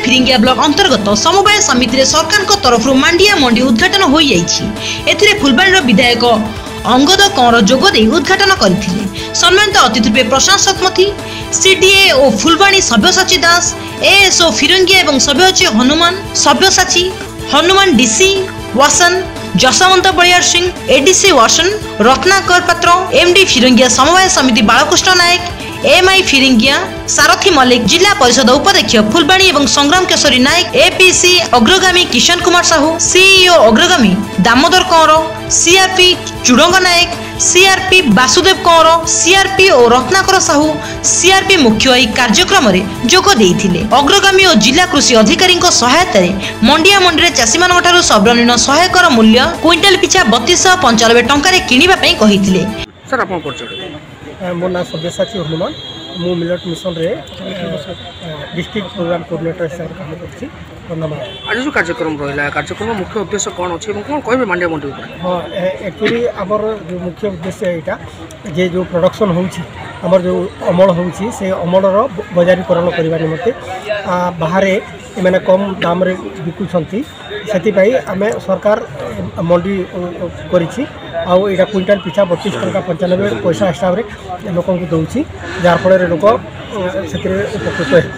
फिरिंगिया block अंतर्गत समवाय समिति सरकार तरफ मांडिया मंडी उद्घाटन हो जाइए। फुलबाणी विधायक अंगद कंवर जोगदे उद्घाटन करथिले। सम्मानित अतिथि रूपे प्रशांत सतमथी, सीडीए ओ फुलबाणी सभ्यसाची दास, एएसओ फिरंगिया एवं सभ्यसाची हनुमान सभ्यसाची हनुमान डीसी वासन, जसवंत बलियार सिंह, एडीसी वासन, रत्नाकर पात्र, एमडी फिरंगिया समवाय समिति बालकृष्ण नायक, एमआई फिरंगिया, सारथी मल्लिक, जिला परिषद उपाध्यक्ष फुलबाणी एवं संग्राम केशरी नायक, एपीसी अग्रगामी Kishan Kumar Sahu, CEO Agragami Damodar Kanwar, CRP Chudang Nayak, CRP Vasudev Kanwar, CRP और रत्नाकर साहू, सीआरपी मुख्य यह कार्यक्रम में जोग देइथिले। अग्रगामी और जिला कृषि अधिकारी सहायता मंडिया मंडी चाषी मान सर्वनिम्न सहायकर मूल्य क्विंटाल पिछा 3295 टंका किनिबा पई कहिथिले। सर आपन परिचय? मो ना सभ्यसाची हनुमान, मु मिलेट मिशन रे डिस्ट्रिक्ट प्रोग्राम कोऑर्डिनेटर हिसाब से काम करछि। धन्यवाद। आज जो कार्यक्रम रहा कार्यक्रम मुख्य उद्देश्य कौन अच्छे कौन कहे मांडिया मंडी ऊपर? हाँ, एक्चुअली आमर जो मुख्य उद्देश्य यहाँ जे जो प्रोडक्शन होमर जो अमल होची से अमलर बजारीकरण करने निमंते बाहर मैंने कम दाम रे बिकुछंती, से आम सरकार मंडी करिछि। आउ यहाँ क्विंटाल पिछा 32 टंका 95 पैसा हिसाब से लोक दौर, जार फल लोक से उपकृत है।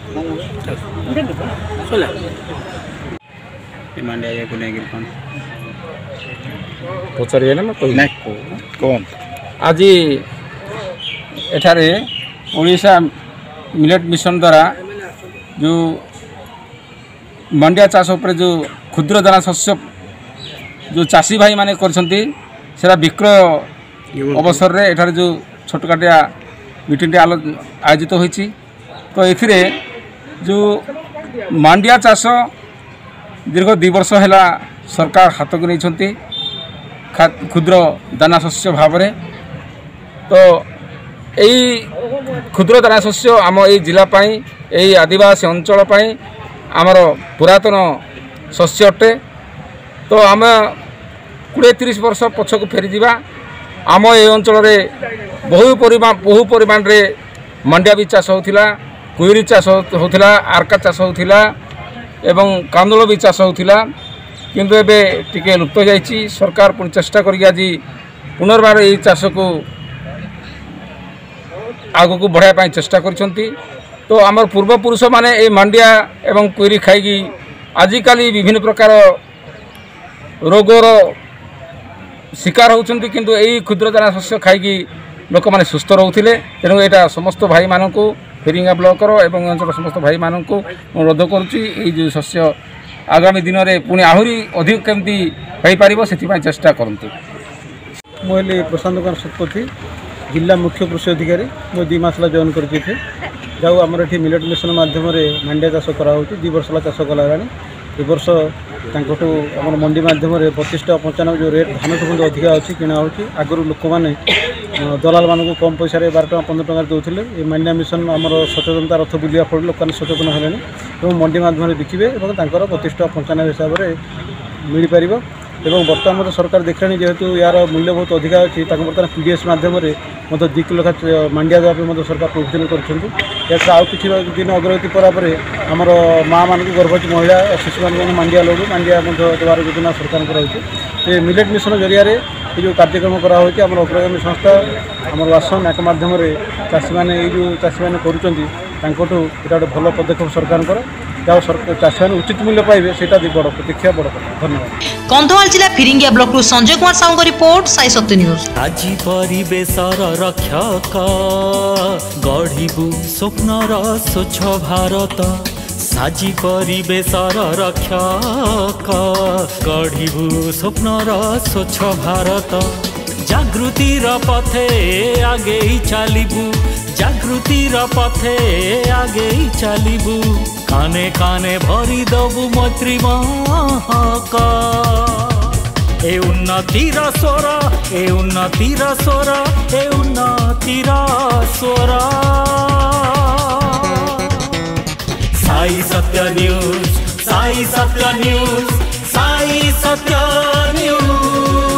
आज एठारे ओडिशा मिलेट मिशन द्वारा जो मंडिया चाष उपर जो क्षुद्र दाना शस्य जो चाषी भाई माने करछंती सेरा विक्रय अवसर रे एठारे जो छोटकाटिया मीटिंग आयोजित होईछि। तो एथिरे जो मांडिया चाष दीर्घ 2 वर्ष है सरकार हाथ को नहीं क्षुद्र दाना शस्य भाव में। तो यही क्षुद्र दाना शस्य आम ये जिलापाई यही आदिवासी अंचल आमर पुरातन शस्य अटे। तो आम 20-30 वर्ष पछक फेरी जावा आम ये अंचल बहु परिमाण रे मंडिया भी चाष होता, कुईरी चाष होता, आरका चाष होता एवं कांदोल भी चाष होता, किंतु एबे टिके लुप्त जाइछि। सरकार पुणी चेष्टा करी आज पुनर्बार यही चाष को आग को बढ़ाई चेष्टा करिसंती। तो आमर पूर्वपुरुष माने ए मंडिया एवं कुईरी खाई आजिकाली विभिन्न प्रकार रोगर शिकार होउछंती, किंतु यही क्षुद्र दाना शस्य खाई लोक माने सुस्थ रहउथिले। तेणु एटा समस्त भाई मानकू फिरिंगा ब्लॉकर एवं अंचल समस्त भाई मानकू अनुरोध करुच्ची ये जो शस्य आगामी दिन में पुणी आहरी अधिक केमती हो पार से चेष्टा करते। मुझे प्रशांत कुमार सतपथी, जिला मुख्य कृषि अधिकारी। मुझे 2 मास जॉइन कर जाऊ आमर ये मिलेट मिशन मध्यम मांडिया चाष कराऊँ 2 वर्ष चाष कला। ए वर्ष आम मंडी मध्यम 25 टका 95 जो रेट धान ठूँ अधिक अच्छी किणा हो। आगुरी लोक मैंने दलाल मानक कम पैसा 12 टका 15 टका दौले। ये मांडिया मिशन आमर सचेतनता रथ बुलिया फल लोक सचेतन है मंडी मध्यम बिकिबे और 25 टका 95 हिसाब से मिल पार। एवं बर्तमान सरकार देखलानी जेहेतु यार मूल्य बहुत अधिक अच्छी बर्तमान पीडीएस मध्यम 2 किलो मांडिया देवाई सरकार प्रोविजन कर। आउ कि दिन अग्रगति पर आमर माँ मान गर्भवती महिला शिशु मान मांडिया लोग मांडिया देवार योजना सरकार रही। मिलेट मिशन जरिया ये जो कार्यक्रम कराई आम अग्रगामी संस्था आम वासन एक मध्यम चाषी मैंने जो चाषी मैंने कर भल पदक्षेप सरकार चाषी मैंने उचित मूल्य पाइबे से बड़ देखा बड़ कथा। धन्यवाद। कंधमाल जिला फिरिंगिया ब्लॉक रु संजय कुमार साहू को रिपोर्ट, साई सत्य न्यूज। आज परिवेशर रक्षक गढ़िबु स्वप्नर स्वच्छ भारत, साजी परिवेशर रक्षक गढ़िबु स्वप्नर स्वच्छ भारत। जागृतिर पथे आगे चलिबु, जागृतिर पथे आगे चलिबु, काने काने भरी दबु मैत्री महक। ए उन्नतिर स्वर, ए उन्नतिर स्वर, ए उन्नतिर स्वर। साई सत्य न्यूज, साई सत्य न्यूज, साई सत्य न्यूज।